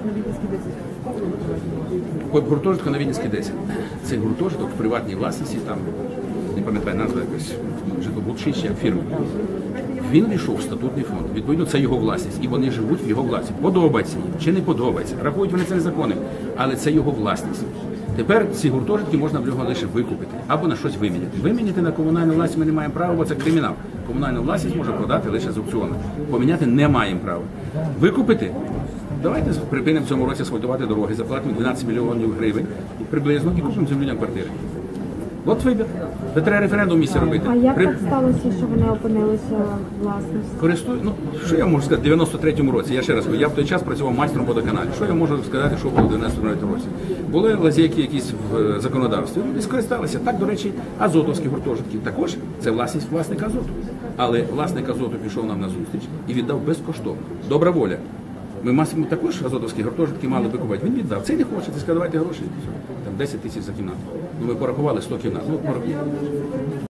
на Віденській 10. Гуртожитку на Віденській 10. Цей гуртожиток в приватній власності, там, не пам'ятаю назву якось, житлобудші чи фірми. Він війшов в статутний фонд. Відповідно, це його власність. І вони живуть в його власності. Подобається їм чи не подобається. Рахують вони це незаконним, але це його власність. Тепер ці гуртожитки можна в нього лише викупити або на щось виміняти. Виміняти на комунальну власність ми не маємо права, бо це кримінал. Комунальну власність може продати лише з аукціону. Поміняти не маємо права. Викупити? Давайте припинимо в цьому році асфальтувати дороги, заплатимо 12 мільйонів гривень приблизно і купимо цим людям квартири. От вибір. Де треба референдум в місті робити. А як так сталося, що вони опинилися власністю? Ну, що я можу сказати в 93-му році? Я ще раз кажу, я в той час працював майстром водоканалі. Що я можу сказати, що було в 93-му році? Були лазейки якісь в законодавстві. Люди скористалися. Так, до речі, азотовські гуртожитки. Також це власність власника азоту. Але власник азоту пішов нам на зустріч і віддав безкоштовно. Добра воля. Ми масимо також азотовські гуртожитки мали викупати. Він віддав. Цей не хоче, ти сказав, давайте гроші. Там 10 тисяч за кімнату. Ну, ми порахували 100 кімнат. Ну, порахували.